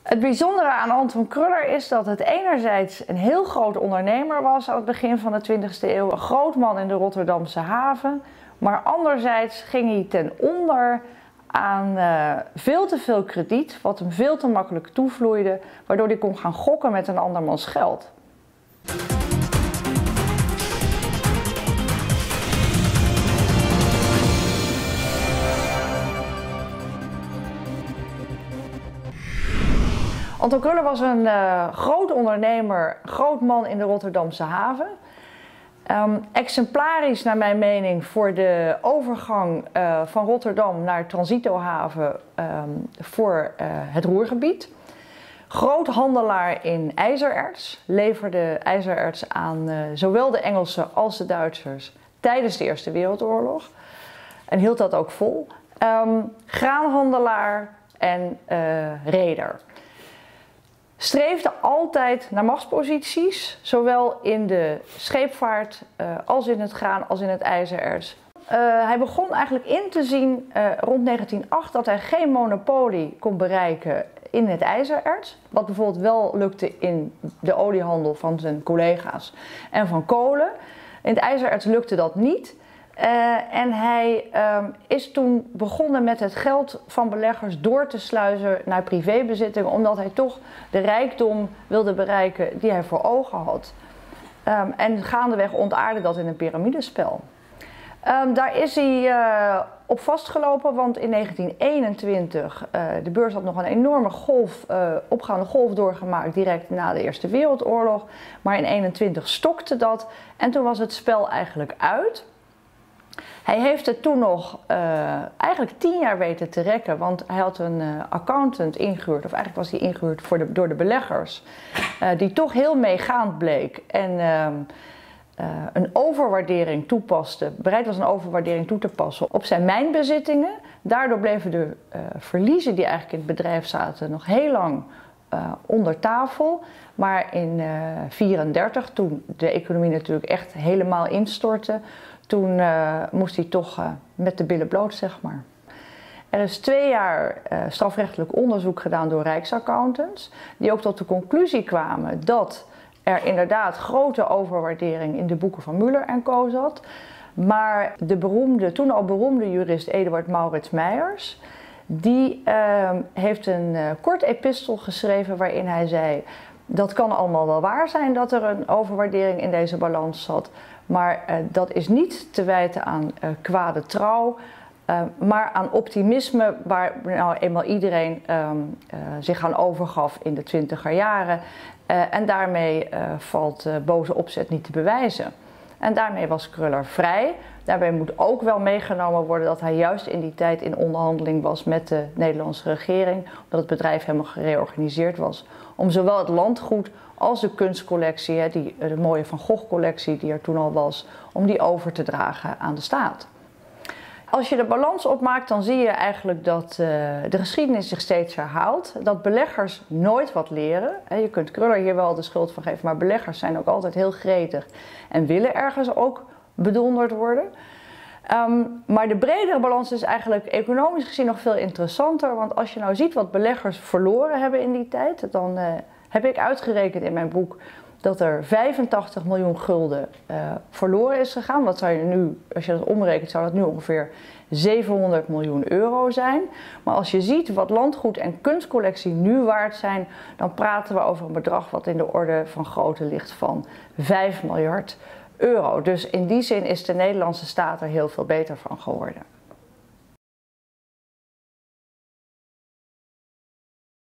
Het bijzondere aan Anton Kruller is dat het enerzijds een heel groot ondernemer was aan het begin van de 20e eeuw, een groot man in de Rotterdamse haven, maar anderzijds ging hij ten onder aan veel te veel krediet, wat hem veel te makkelijk toevloeide, waardoor hij kon gaan gokken met een andermans geld. Anton Kruller was een groot ondernemer, groot man in de Rotterdamse haven. Exemplarisch naar mijn mening voor de overgang van Rotterdam naar transitohaven voor het Ruhrgebied. Groot handelaar in ijzererts, leverde ijzererts aan zowel de Engelsen als de Duitsers tijdens de Eerste Wereldoorlog. En hield dat ook vol. Graanhandelaar en reder. Streefde altijd naar machtsposities, zowel in de scheepvaart als in het graan als in het ijzererts. Hij begon eigenlijk in te zien rond 1908 dat hij geen monopolie kon bereiken in het ijzererts. Wat bijvoorbeeld wel lukte in de oliehandel van zijn collega's en van kolen. In het ijzererts lukte dat niet. En hij is toen begonnen met het geld van beleggers door te sluizen naar privébezittingen, omdat hij toch de rijkdom wilde bereiken die hij voor ogen had. En gaandeweg ontaarde dat in een piramidespel. Daar is hij op vastgelopen, want in 1921, de beurs had nog een enorme opgaande golf doorgemaakt direct na de Eerste Wereldoorlog. Maar in 1921 stokte dat en toen was het spel eigenlijk uit. Hij heeft het toen nog eigenlijk 10 jaar weten te rekken, want hij had een accountant ingehuurd, of eigenlijk was hij ingehuurd door de beleggers, die toch heel meegaand bleek en een overwaardering toepaste, bereid was een overwaardering toe te passen op zijn mijnbezittingen. Daardoor bleven de verliezen die eigenlijk in het bedrijf zaten nog heel lang onder tafel. Maar in 1934, toen de economie natuurlijk echt helemaal instortte, toen moest hij toch met de billen bloot, zeg maar. Er is 2 jaar strafrechtelijk onderzoek gedaan door rijksaccountants, die ook tot de conclusie kwamen dat er inderdaad grote overwaardering in de boeken van Müller en Co. zat. Maar de toen al beroemde jurist Eduard Maurits Meijers, die heeft een kort epistel geschreven waarin hij zei: dat kan allemaal wel waar zijn dat er een overwaardering in deze balans zat, maar dat is niet te wijten aan kwade trouw, maar aan optimisme waar nou eenmaal iedereen zich aan overgaf in de 20er jaren. En daarmee valt boze opzet niet te bewijzen. En daarmee was Kruller vrij. Daarbij moet ook wel meegenomen worden dat hij juist in die tijd in onderhandeling was met de Nederlandse regering, omdat het bedrijf helemaal gereorganiseerd was, om zowel het landgoed als de kunstcollectie, de mooie Van Gogh collectie die er toen al was, om die over te dragen aan de staat. Als je de balans opmaakt, dan zie je eigenlijk dat de geschiedenis zich steeds herhaalt. Dat beleggers nooit wat leren. Je kunt Kruller hier wel de schuld van geven, maar beleggers zijn ook altijd heel gretig en willen ergens ook bedonderd worden. Maar de bredere balans is eigenlijk economisch gezien nog veel interessanter. Want als je nou ziet wat beleggers verloren hebben in die tijd, dan heb ik uitgerekend in mijn boek dat er 85 miljoen gulden verloren is gegaan. Wat zou je nu, als je dat omrekent, zou dat nu ongeveer 700 miljoen euro zijn. Maar als je ziet wat landgoed en kunstcollectie nu waard zijn, dan praten we over een bedrag wat in de orde van grootte ligt van 5 miljard euro. Dus in die zin is de Nederlandse staat er heel veel beter van geworden.